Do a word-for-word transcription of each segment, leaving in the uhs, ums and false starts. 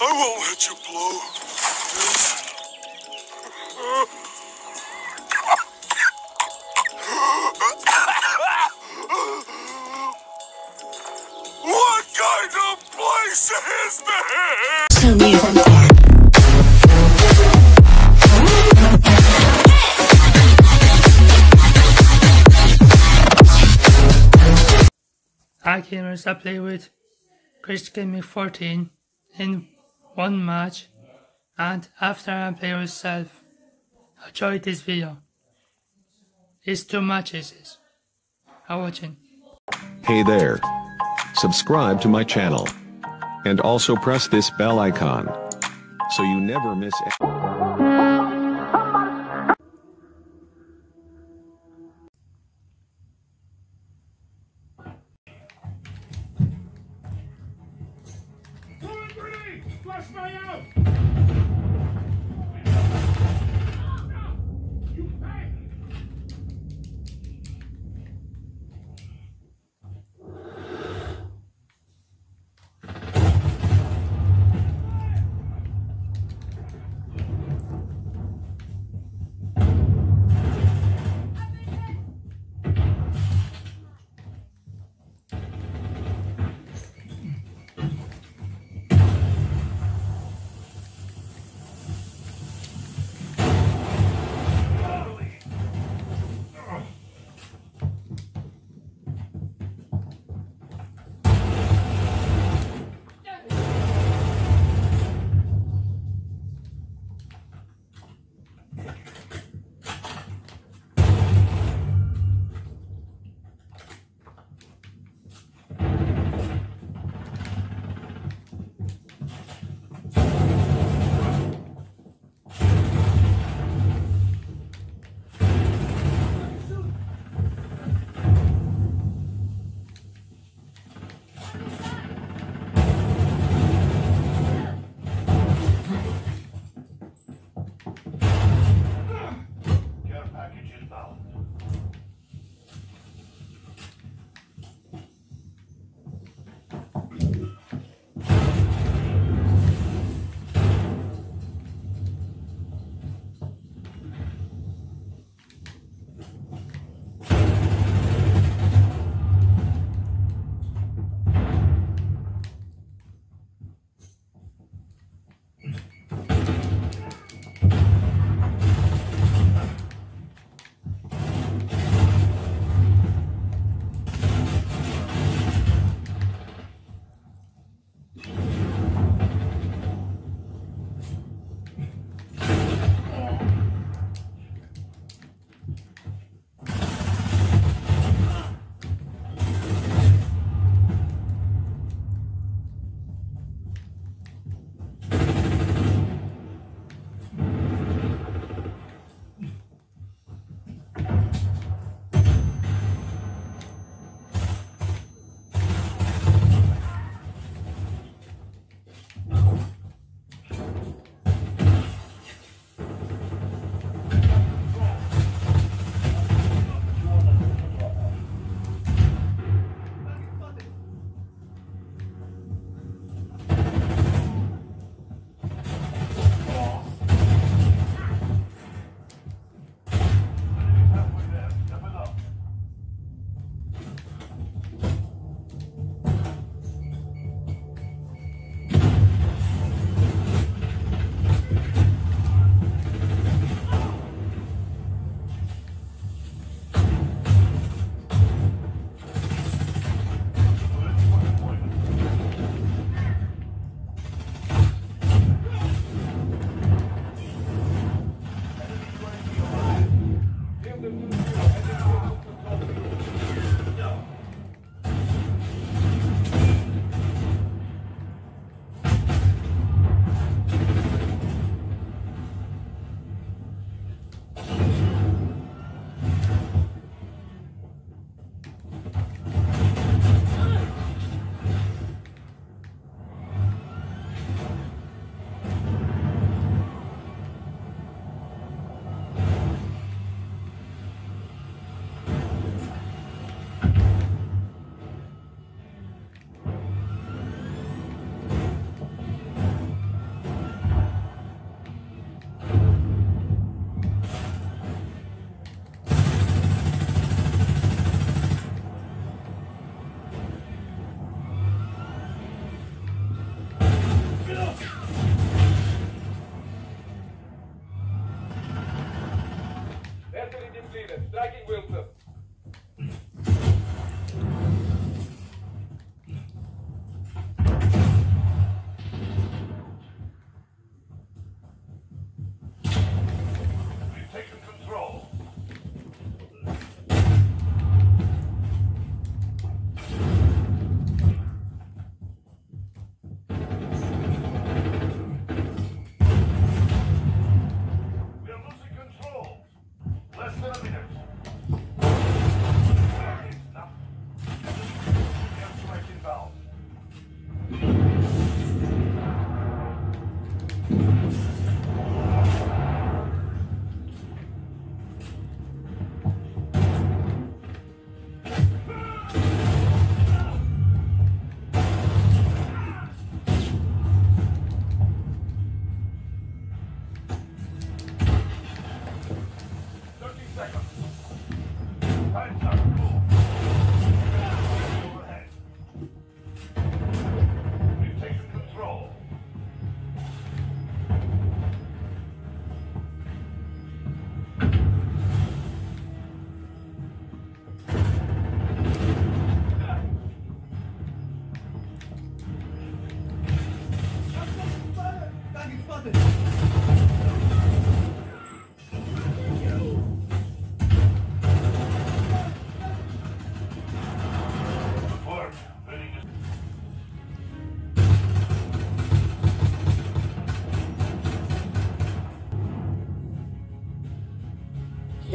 I won't let you blow. What kind of place is this? Hi gamers, I play with Krisgaming fourteen in one match, and after I play with self, enjoy this video. It's two matches. I'm watching. Hey there. Subscribe to my channel. And also press this bell icon, so you never miss any. Flush me out! You bang!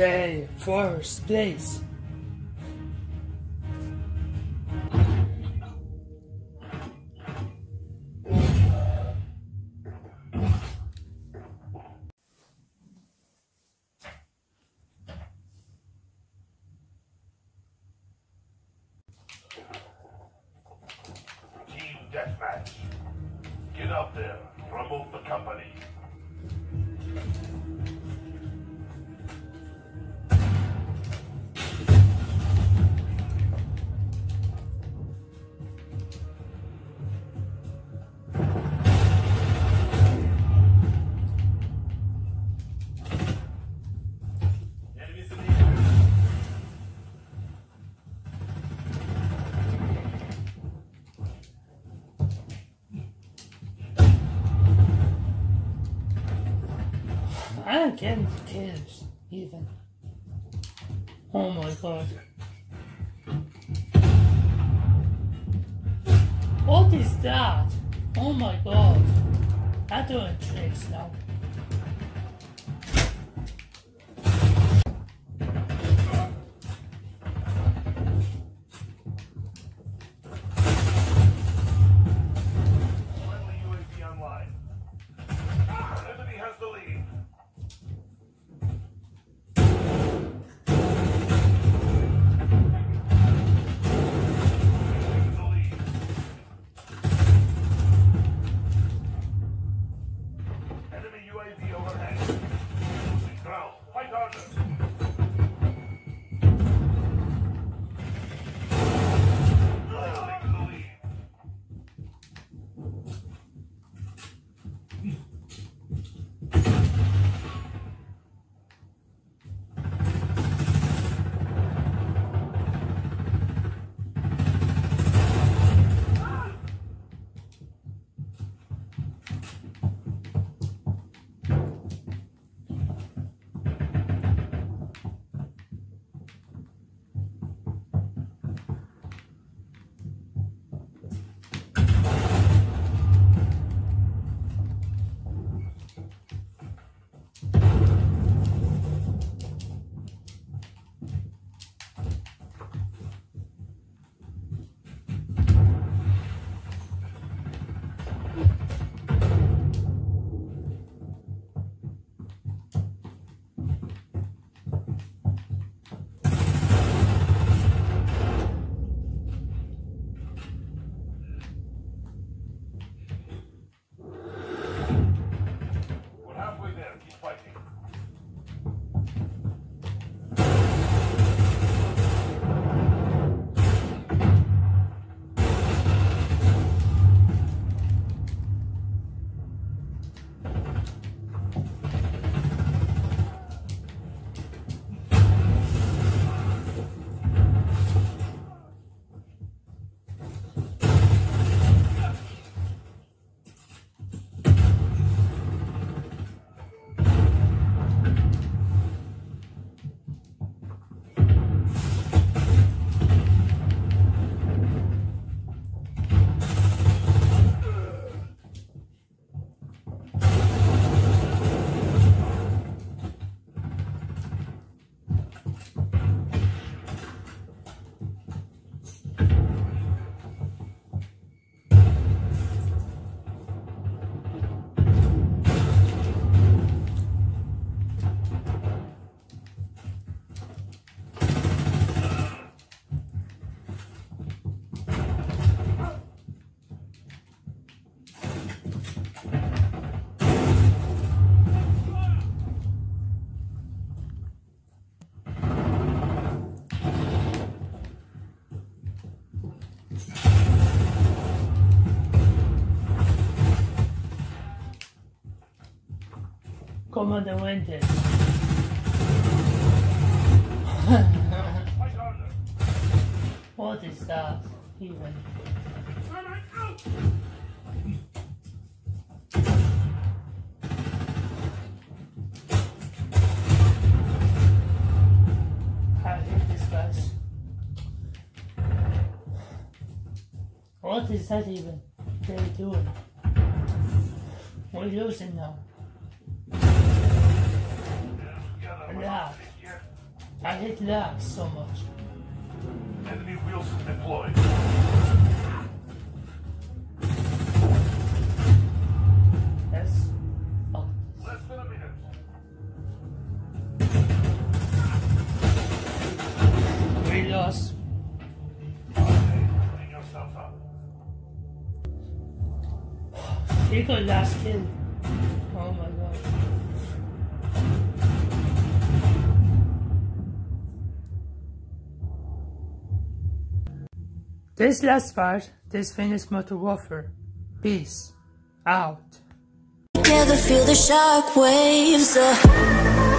the first place. Team deathmatch. Get up there. Promote the company. Enemies in the area. I'm getting kills, even. Oh my god. What is that? Oh my god. I'm doing tricks now. Friendly U A V online. Enemy has the lead. Taking the lead. Enemy U A V overhead. Losing ground. Fight harder. Taking the lead. We're halfway there. Keep fighting. Come on, the winter. Fight harder. What is that, even? Alright, out! I hate this guys. What is that even? They're doing? We're losing now. Together, we're Yeah. not finished yet. I hate lag so much. Enemy wheels deployed. Yes. Oh. Less than a minute. We lost. Okay, bring yourself up. He got last kill. Oh my god. This last part, this finished Modern Warfare. Peace out. Together feel the shock waves. Uh.